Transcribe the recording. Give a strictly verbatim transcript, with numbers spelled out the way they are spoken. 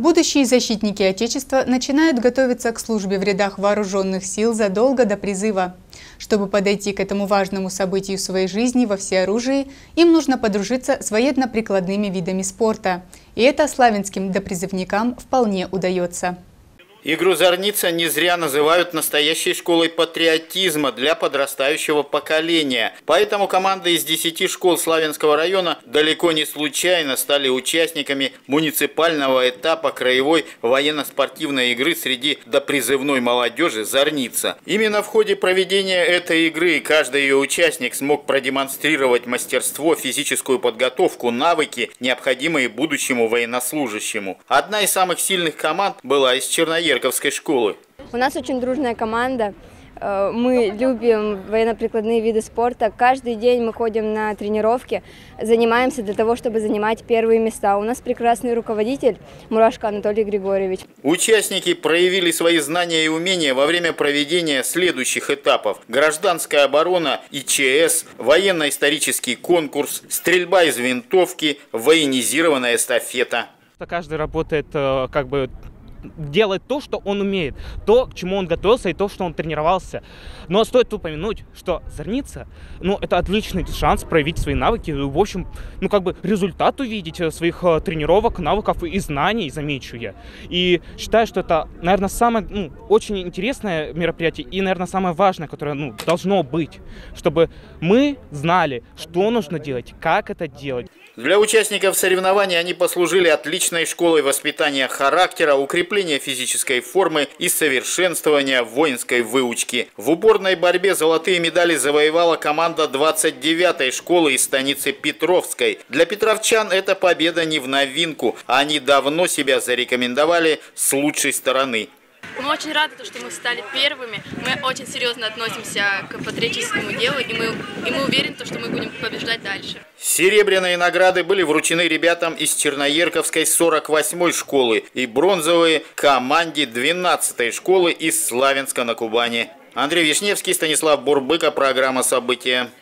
Будущие защитники Отечества начинают готовиться к службе в рядах вооруженных сил задолго до призыва. Чтобы подойти к этому важному событию своей жизни во всеоружии, им нужно подружиться с военно-прикладными видами спорта. И это славянским допризывникам вполне удается. Игру «Зорница» не зря называют настоящей школой патриотизма для подрастающего поколения. Поэтому команды из десяти школ Славянского района далеко не случайно стали участниками муниципального этапа краевой военно-спортивной игры среди допризывной молодежи «Зорница». Именно в ходе проведения этой игры каждый ее участник смог продемонстрировать мастерство, физическую подготовку, навыки, необходимые будущему военнослужащему. Одна из самых сильных команд была из Черноярской школы. У нас очень дружная команда. Мы любим военно-прикладные виды спорта. Каждый день мы ходим на тренировки, занимаемся для того, чтобы занимать первые места. У нас прекрасный руководитель Мурашко Анатолий Григорьевич. Участники проявили свои знания и умения во время проведения следующих этапов: гражданская оборона и ЧС, военно-исторический конкурс, стрельба из винтовки, военизированная эстафета. Каждый работает как бы делает то, что он умеет, то, к чему он готовился и то, что он тренировался. Но стоит упомянуть, что «Зорница», ну, это отличный шанс проявить свои навыки, в общем, ну, как бы результат увидеть своих тренировок, навыков и знаний, замечу я. И считаю, что это, наверное, самое, ну, очень интересное мероприятие и, наверное, самое важное, которое, ну, должно быть, чтобы мы знали, что нужно делать, как это делать. Для участников соревнований они послужили отличной школой воспитания характера, укрепления физической формы и совершенствования воинской выучки. В упорной борьбе золотые медали завоевала команда двадцать девятой школы из станицы Петровской. Для петровчан эта победа не в новинку, они давно себя зарекомендовали с лучшей стороны. Мы очень рады, что мы стали первыми. Мы очень серьезно относимся к патриотическому делу, и мы, и мы уверены, что мы будем побеждать дальше. Серебряные награды были вручены ребятам из Черноярковской сорок восьмой школы и бронзовые команде двенадцатой школы из Славянска на Кубани. Андрей Вишневский, Станислав Бурбыка, программа «События».